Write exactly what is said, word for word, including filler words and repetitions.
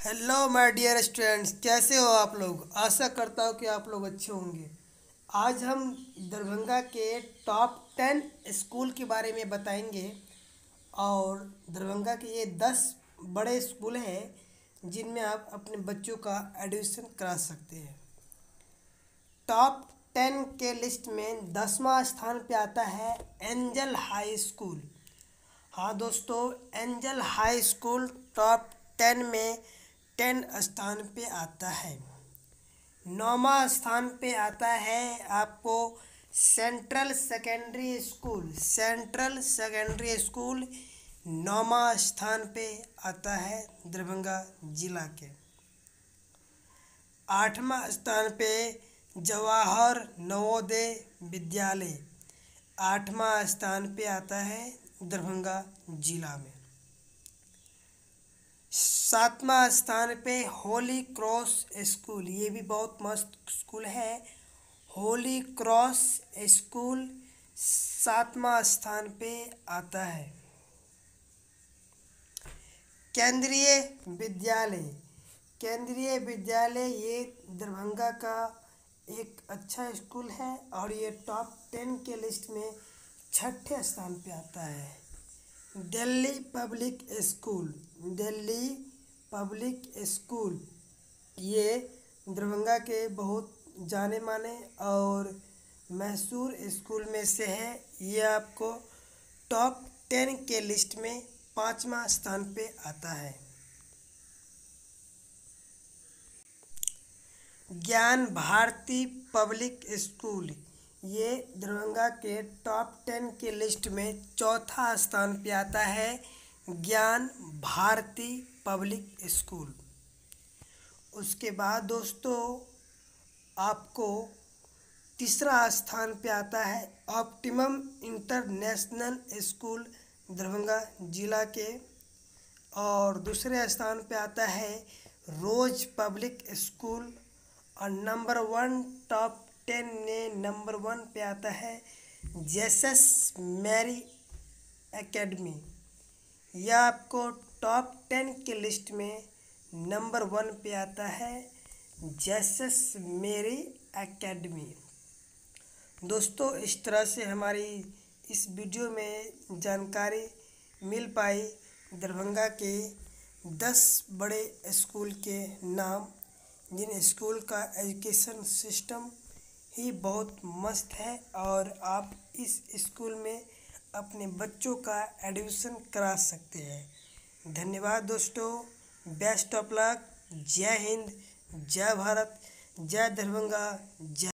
Hello my dear students, कैसे हो आप लोग। आशा करता हूँ कि आप लोग अच्छे होंगे। आज हम दरभंगा के टॉप टेन स्कूल के बारे में बताएंगे। और दरभंगा के ये दस बड़े स्कूल हैं जिनमें आप अपने बच्चों का एडमिशन करा सकते हैं। टॉप टेन के लिस्ट में दसवां स्थान पे आता है एंजल हाई स्कूल। हाँ दोस्तों, Angel high school top ten में टेन स्थान पे आता है। नौवां स्थान पे आता है आपको central secondary school. Central secondary school नौवां स्थान पे आता है दरभंगा जिला के। आठवां स्थान पे जवाहर नवोदय विद्यालय आठवां स्थान पे आता है दरभंगा जिला में। सातवां स्थान पे होली क्रॉस स्कूल, ये भी बहुत मस्त स्कूल है। होली क्रॉस स्कूल सातवां स्थान पे आता है। केंद्रीय विद्यालय केंद्रीय विद्यालय ये दरभंगा का एक अच्छा स्कूल है और ये टॉप टेन के लिस्ट में छठे स्थान पे आता है। Delhi public school Delhi public school ये दरभंगा के बहुत जाने माने और मशहूर स्कूल में से है। ये आपको टॉप टेन के लिस्ट में पाँचवा स्थान पे आता है। ज्ञान भारती पब्लिक स्कूल ये दरभंगा के टॉप टेन के लिस्ट में चौथा स्थान पे आता है। ज्ञान भारती पब्लिक स्कूल। उसके बाद दोस्तों आपको तीसरा स्थान पे आता है ऑप्टिमम इंटरनेशनल स्कूल दरभंगा जिला के। और दूसरे स्थान पे आता है रोज पब्लिक स्कूल। और नंबर वन टॉप टेन में नंबर वन पे आता है जेसस मैरी एकेडमी। यह आपको टॉप टेन के लिस्ट में नंबर वन पे आता है जेसस मैरी एकेडमी। दोस्तों, इस तरह से हमारी इस वीडियो में जानकारी मिल पाई दरभंगा के दस बड़े स्कूल के नाम, जिन स्कूल का एजुकेशन सिस्टम ही बहुत मस्त है और आप इस स्कूल में अपने बच्चों का एडमिशन करा सकते हैं। धन्यवाद दोस्तों, बेस्ट ऑफ लक। जय हिंद, जय भारत, जय दरभंगा, जय